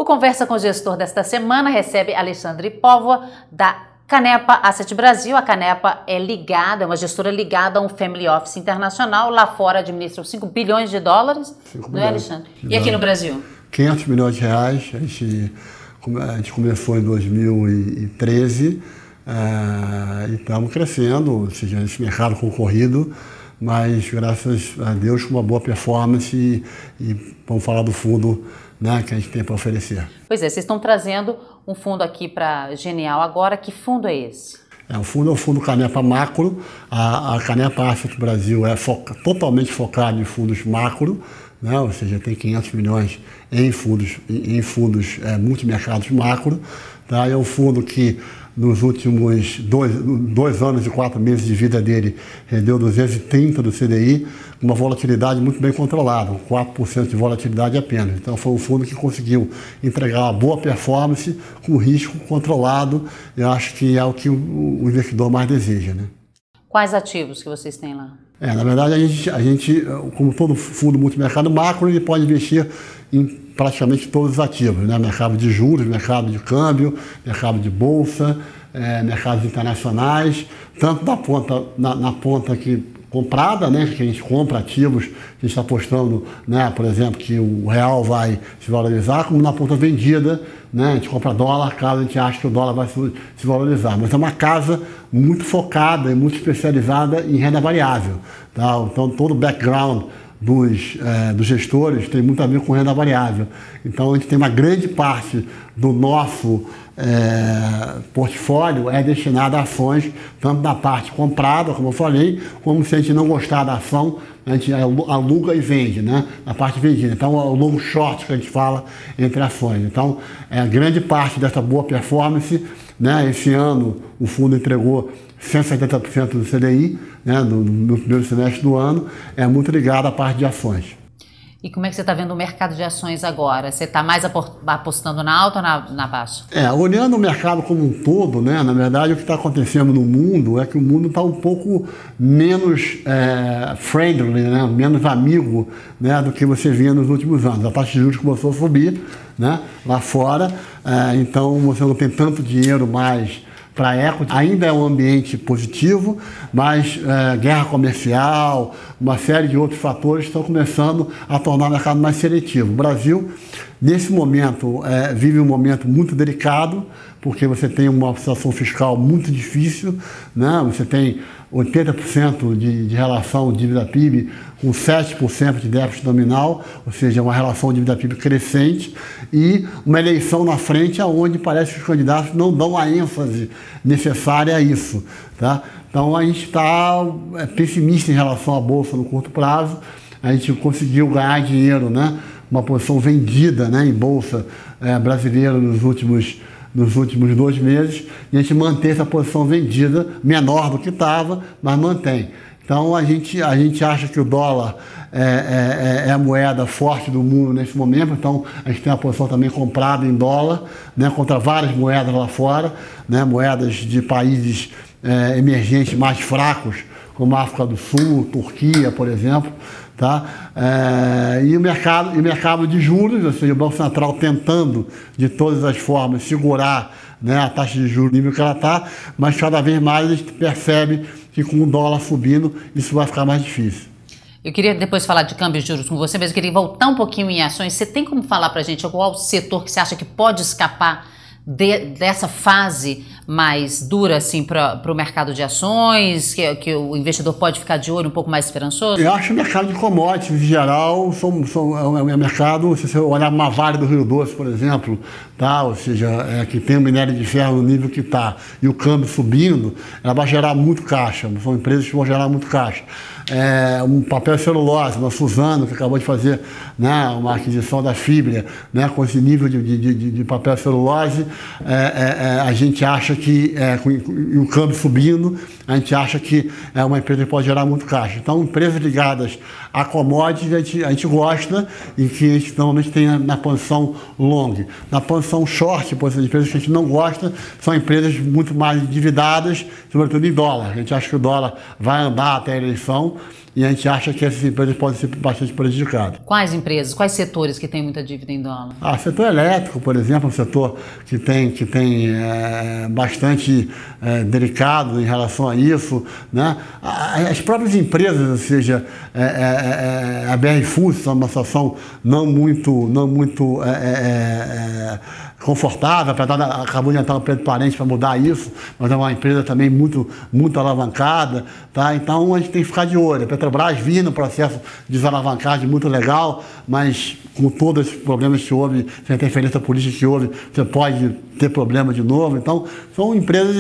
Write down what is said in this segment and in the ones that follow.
O Conversa com o Gestor desta semana recebe Alexandre Póvoa, da Canepa Asset Brasil. A Canepa é ligada, é uma gestora ligada a um family office internacional. Lá fora administram 5 bilhões de dólares, não é, Alexandre? E aqui no Brasil? 500 milhões de reais. A gente começou em 2013 e estamos crescendo, ou seja, esse mercado concorrido, mas graças a Deus com uma boa performance e vamos falar do fundo, né, que a gente tem para oferecer. Pois é, vocês estão trazendo um fundo aqui para Genial agora. Que fundo é esse? O fundo é o fundo Canepa Macro. A Canepa Asset Brasil é totalmente focada em fundos macro, né? Ou seja, tem 500 milhões em fundos multimercados macro. Tá? É um fundo que nos últimos 2 anos e 4 meses de vida dele rendeu 230 do CDI, uma volatilidade muito bem controlada, 4% de volatilidade apenas. Então foi um fundo que conseguiu entregar uma boa performance com risco controlado. Eu acho que é o que o investidor mais deseja, né? Quais ativos que vocês têm lá? Na verdade, a gente, como todo fundo multimercado macro, ele pode investir em praticamente todos os ativos, né? Mercado de juros, mercado de câmbio, mercado de bolsa, mercados internacionais, tanto na ponta que comprada, né, que a gente compra ativos, a gente está apostando, né, por exemplo, que o real vai se valorizar, como na ponta vendida, né, a gente compra dólar caso a gente ache que o dólar vai se valorizar. Mas é uma casa muito focada e muito especializada em renda variável. Tá? Então todo o background dos gestores tem muito a ver com renda variável. Então a gente tem uma grande parte do nosso portfólio destinado a ações, tanto na parte comprada, como eu falei, como se a gente não gostar da ação, a gente aluga e vende, né? Na parte vendida. Então é o long short que a gente fala entre ações. Então grande parte dessa boa performance, né? Esse ano o fundo entregou 170% do CDI, né, no primeiro semestre do ano, é muito ligado à parte de ações. E como é que você está vendo o mercado de ações agora? Você está mais apostando na alta ou na baixa? Olhando o mercado como um todo, né, na verdade o que está acontecendo no mundo é que o mundo está um pouco menos friendly, né, menos amigo, né, do que você via nos últimos anos. A taxa de juros começou a subir, né, lá fora, então você não tem tanto dinheiro mais para equity. Ainda é um ambiente positivo, mas guerra comercial, uma série de outros fatores estão começando a tornar o mercado mais seletivo. O Brasil, nesse momento, vive um momento muito delicado, porque você tem uma situação fiscal muito difícil, né? Você tem 80% de relação dívida-PIB com 7% de déficit nominal, ou seja, uma relação dívida-PIB crescente, e uma eleição na frente onde parece que os candidatos não dão a ênfase necessária a isso. Tá? Então a gente está pessimista em relação à Bolsa no curto prazo. A gente conseguiu ganhar dinheiro, né? Uma posição vendida, né, em Bolsa brasileira nos últimos 2 meses, e a gente mantém essa posição vendida, menor do que estava, mas mantém. Então a gente acha que o dólar é a moeda forte do mundo nesse momento, então a gente tem a posição também comprada em dólar, né, contra várias moedas lá fora, né, moedas de países emergentes mais fracos, como a África do Sul, Turquia, por exemplo. Tá? E o mercado de juros, ou seja, o Banco Central tentando de todas as formas segurar, né, a taxa de juros nível que ela está, mas cada vez mais a gente percebe que com o dólar subindo isso vai ficar mais difícil. Eu queria depois falar de câmbio de juros com você, mas eu queria voltar um pouquinho em ações. Você tem como falar para a gente qual setor que você acha que pode escapar dessa fase mais dura assim, para o mercado de ações, que o investidor pode ficar de olho um pouco mais esperançoso? Eu acho que o mercado de commodities, em geral, é um mercado, se você olhar uma Vale do Rio Doce, por exemplo, tá? Ou seja, que tem o minério de ferro no nível que está e o câmbio subindo, ela vai gerar muito caixa, são empresas que vão gerar muito caixa. Um papel celulose, uma Suzano, que acabou de fazer, né, uma aquisição da Fibria, né, com esse nível de papel celulose, a gente acha que, com o câmbio subindo, a gente acha que é uma empresa que pode gerar muito caixa. Então, empresas ligadas a commodities, a gente gosta e que a gente normalmente tem na posição long. Na posição short, por exemplo, empresas que a gente não gosta, são empresas muito mais endividadas, sobretudo em dólar. A gente acha que o dólar vai andar até a eleição e a gente acha que essas empresas podem ser bastante prejudicadas. Quais empresas, quais setores que têm muita dívida em dólar? Setor elétrico, por exemplo, um setor que tem bastante delicado em relação a isso, né? As próprias empresas, ou seja, a BR Foods está numa situação não muito confortável, apesar da acabou de entrar um preto parente para mudar isso, mas é uma empresa também muito alavancada, tá? Então a gente tem que ficar de olho. A Petrobras vinha no processo de desalavancagem muito legal, mas com todos os problemas que houve, sem a interferência política que houve, você pode ter problema de novo. Então são empresas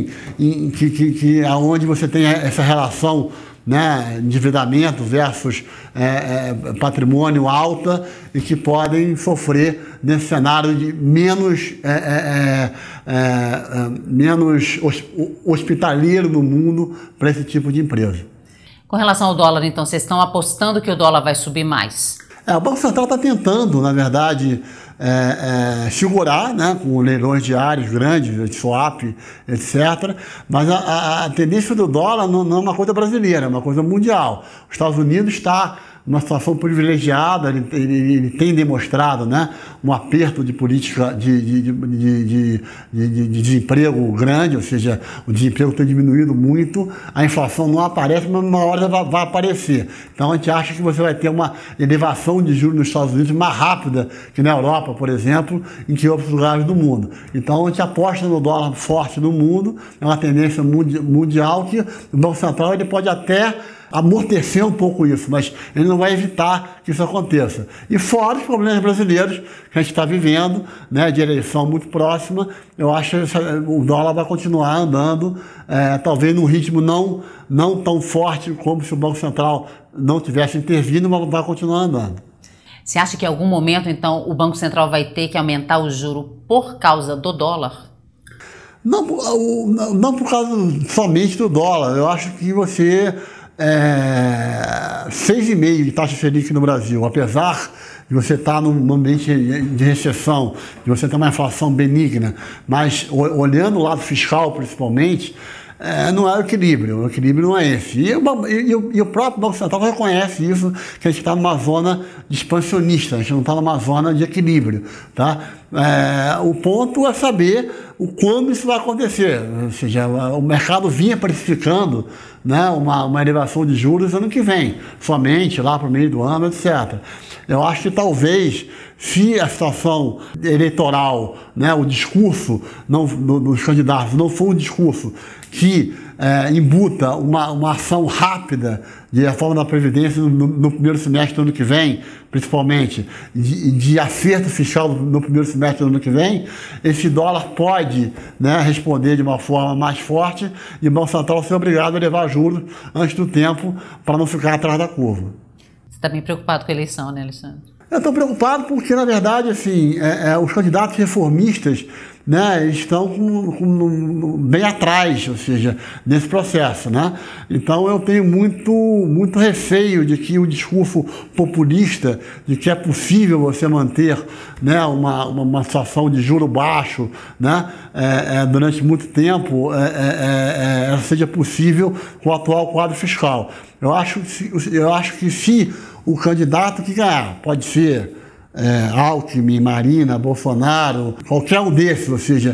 onde você tem essa relação, né, endividamento versus patrimônio alta e que podem sofrer nesse cenário de menos hospitaleiro no mundo para esse tipo de empresa. Com relação ao dólar, então, vocês estão apostando que o dólar vai subir mais? O Banco Central está tentando, na verdade, segurar, né, com leilões diários grandes, de swap, etc. Mas a tendência do dólar não é uma coisa brasileira, é uma coisa mundial. Os Estados Unidos está numa situação privilegiada, ele tem demonstrado, né, um aperto de política de desemprego grande, ou seja, o desemprego tem diminuído muito, a inflação não aparece, mas uma hora vai aparecer. Então a gente acha que você vai ter uma elevação de juros nos Estados Unidos mais rápida que na Europa, por exemplo, em que outros lugares do mundo. Então a gente aposta no dólar forte no mundo, é uma tendência mundial que o Banco Central ele pode até amortecer um pouco isso, mas ele não vai evitar que isso aconteça. E fora os problemas brasileiros que a gente está vivendo, né, de eleição muito próxima, eu acho que o dólar vai continuar andando, talvez num ritmo não tão forte como se o Banco Central não tivesse intervindo, mas vai continuar andando. Você acha que em algum momento, então, o Banco Central vai ter que aumentar o juro por causa do dólar? Não por causa somente do dólar. Eu acho que você 6,5% de taxa Selic no Brasil, apesar de você estar num ambiente de recessão, de você ter uma inflação benigna, mas olhando o lado fiscal principalmente, não é o equilíbrio não é esse. E o próprio Banco Central reconhece isso, que a gente está numa zona de expansionista, a gente não está numa zona de equilíbrio, tá? O ponto é saber quando isso vai acontecer, ou seja, o mercado vinha precificando, né, uma elevação de juros ano que vem, somente lá para o meio do ano, etc. Eu acho que talvez, se a situação eleitoral, né, o discurso dos candidatos não for um discurso que embuta uma ação rápida de reforma da Previdência no primeiro semestre do ano que vem, principalmente, de acerto fiscal no primeiro semestre do ano que vem, esse dólar pode, né, responder de uma forma mais forte e o Banco Central ser obrigado a elevar juros antes do tempo para não ficar atrás da curva. Você está bem preocupado com a eleição, né, Alexandre? Eu estou preocupado porque, na verdade, assim, os candidatos reformistas, né, estão bem atrás, ou seja, nesse processo, né? Então eu tenho muito receio de que o discurso populista, de que é possível você manter, né, uma situação de juro baixo, né, durante muito tempo, seja possível com o atual quadro fiscal. Eu acho que se o candidato que ganhar, pode ser Alckmin, Marina, Bolsonaro, qualquer um desses, ou seja,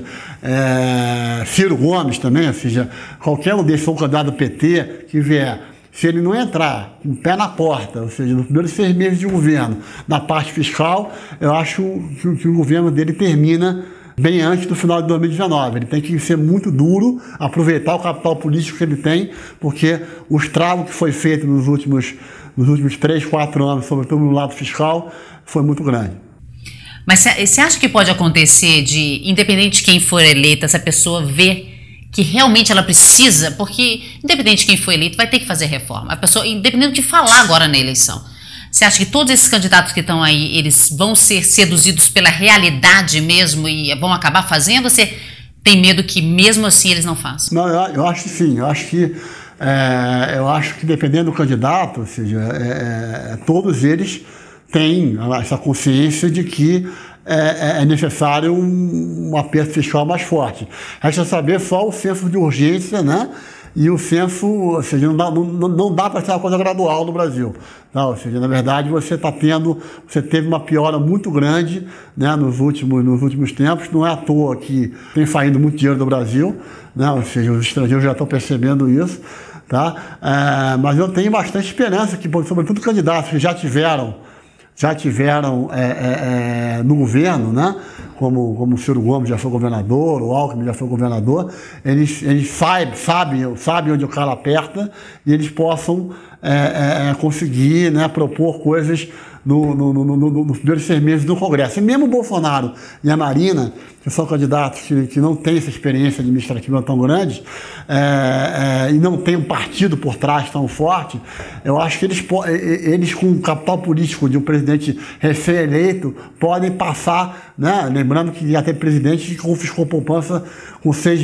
Ciro Gomes também, ou seja, qualquer um desses, ou um candidato do PT que vier, se ele não entrar com o pé na porta, ou seja, nos primeiros 6 meses de governo, na parte fiscal, eu acho que o governo dele termina bem antes do final de 2019. Ele tem que ser muito duro, aproveitar o capital político que ele tem, porque o estrago que foi feito nos últimos 3, 4 anos, sobretudo no lado fiscal, foi muito grande. Mas você acha que pode acontecer de, independente de quem for eleita, essa pessoa ver que realmente ela precisa, porque independente de quem for eleito, vai ter que fazer reforma. A pessoa, independente de falar agora na eleição, você acha que todos esses candidatos que estão aí, eles vão ser seduzidos pela realidade mesmo e vão acabar fazendo? Você tem medo que mesmo assim eles não façam? Não, eu acho que sim. Eu acho que dependendo do candidato, ou seja, todos eles têm essa consciência de que é necessário um aperto fiscal mais forte. Resta saber só o senso de urgência, né? E o senso, ou seja, não dá para ser uma coisa gradual no Brasil. Tá? Ou seja, na verdade, você teve uma piora muito grande, né, nos últimos tempos. Não é à toa que tem saído muito dinheiro do Brasil, né? Ou seja, os estrangeiros já estão percebendo isso. Tá? Mas eu tenho bastante esperança que, sobretudo, candidatos que já tiveram no governo, né? Como o Ciro Gomes já foi governador, o Alckmin já foi governador, eles sabem onde o cara aperta e eles possam conseguir, né, propor coisas nos primeiros 6 meses do Congresso. E mesmo o Bolsonaro e a Marina, que são candidatos que não têm essa experiência administrativa tão grande, e não tem um partido por trás tão forte, eu acho que eles com o capital político de um presidente recém-eleito, podem passar, né, lembrando que já teve presidente que confiscou poupança com 6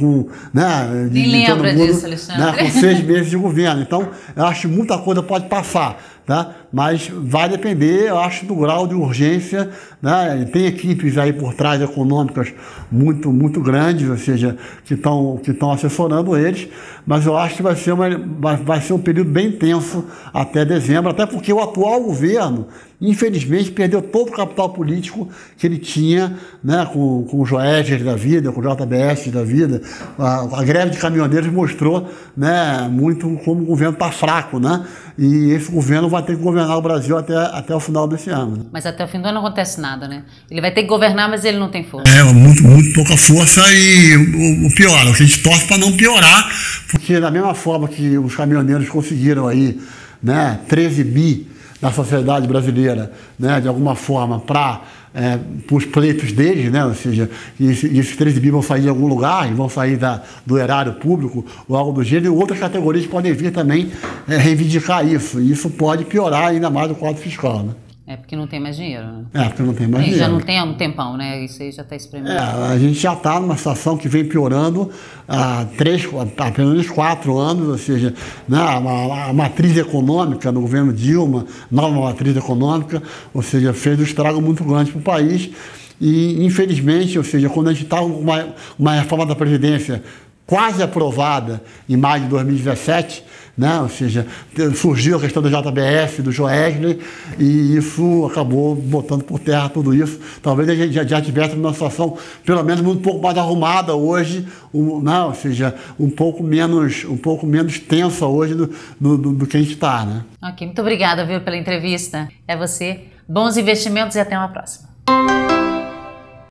meses de governo. Então, eu acho que muita coisa pode passar. Tá? Mas vai depender, eu acho, do grau de urgência, né? Tem equipes aí por trás econômicas muito grandes, ou seja, que estão assessorando eles, mas eu acho que vai ser um período bem tenso até dezembro, até porque o atual governo, infelizmente, perdeu todo o capital político que ele tinha, né, com o Joesley da vida, com o JBS da vida. A greve de caminhoneiros mostrou, né, muito como o governo está fraco, né? E esse governo vai ter que governar o Brasil até o final desse ano. Né? Mas até o fim do ano não acontece nada, né? Ele vai ter que governar, mas ele não tem força. Muito pouca força e o pior, a gente torce para não piorar, porque da mesma forma que os caminhoneiros conseguiram aí, né, 13 bi da sociedade brasileira, né, de alguma forma, para os pleitos deles, né, ou seja, esses 13 bi vão sair de algum lugar, vão sair do erário público ou algo do gênero, e outras categorias podem vir também reivindicar isso, e isso pode piorar ainda mais o quadro fiscal, né? Porque não tem mais dinheiro, né? Porque não tem mais dinheiro. Já não tem há um tempão, né? Isso aí já está espremendo. A gente já está numa situação que vem piorando há pelo menos 4 anos, ou seja, né, a matriz econômica no governo Dilma, nova matriz econômica, ou seja, fez um estrago muito grande para o país e, infelizmente, ou seja, quando a gente está com uma reforma da Previdência quase aprovada em maio de 2017, né? Ou seja, surgiu a questão do JBS, do Joesley, e isso acabou botando por terra tudo isso. Talvez a gente já tivesse numa situação, pelo menos, um pouco mais arrumada hoje, né? Ou seja, um pouco menos tensa hoje do que a gente está, né? Ok, muito obrigada, viu, pela entrevista. É você. Bons investimentos e até uma próxima.